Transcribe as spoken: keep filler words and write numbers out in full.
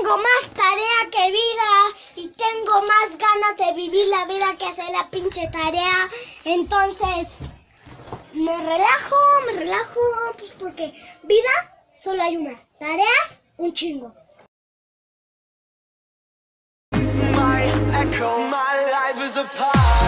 tengo más tarea que vida y tengo más ganas de vivir la vida que hacer la pinche tarea. Entonces, me relajo, me relajo, pues porque vida solo hay una, tareas un chingo. My echo, my life is a part.